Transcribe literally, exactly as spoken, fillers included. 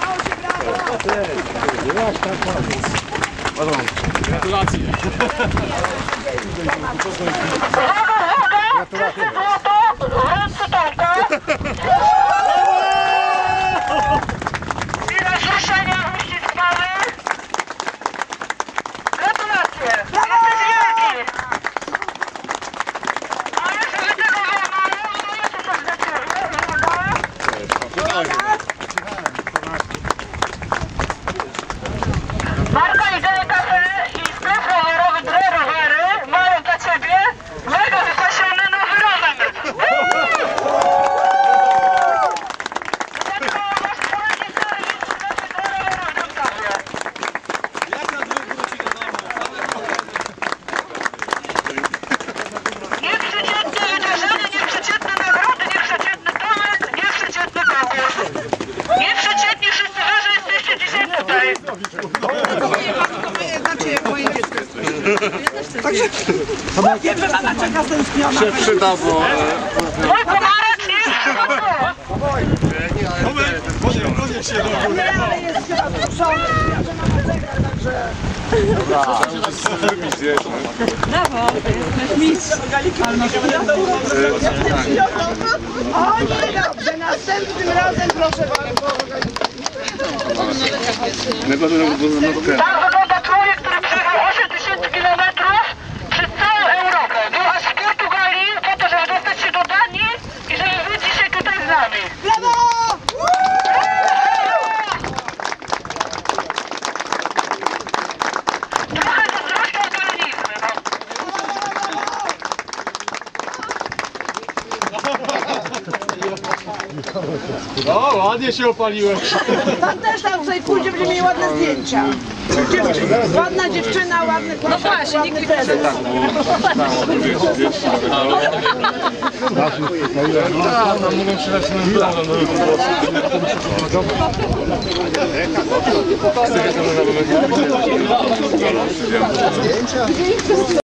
Gratulacje. I rozruszenia uściskały. Gratulacje. Jesteś wielki. A jeszcze tego złamałem, to jeszcze coś dla Marta i Gale Cafe i sklep rowerowy Dre Rowery mają dla Ciebie mega wypasiony nowy rower. Dlatego masz fajny serwis w sklepie Dre Rowerowy w Warszawie. Jak na dwóch wróci do domu? Nieprzeciętne wydarzenie, nieprzeciętne nagrody, nieprzeciętny talent, nieprzeciętny konkurs. Nieprzeciętni wszyscy wy, że jesteście dzisiaj tutaj. Znaczy jak moje dziecko jest. Także wiem, że mama czeka stęskniona. się przyda, bo... Mój komarek jest Podnieś się do góry. Nie, ale jest chyba zmuszony. Ja że mam zegar, także... Brawo, jesteś mistrz. Ale masz O nie, dobrze, następnym razem proszę bardzo. Tak wygląda człowiek, który przejechał osiem tysięcy kilometrów przez całą Europę. Był aż w Portugalii po to, żeby dostać się do Danii i żeby być dzisiaj tutaj z nami. Brawo! Trochę zazdroszczą organizmy, no. O, ładnie się opaliłeś. Pan też tam sobie pójdzie, będzie mieli ładne zdjęcia. Dziewczyna, ładna dziewczyna, ładny chłopak, no właśnie, ładny prezes. Tam mogą przylać na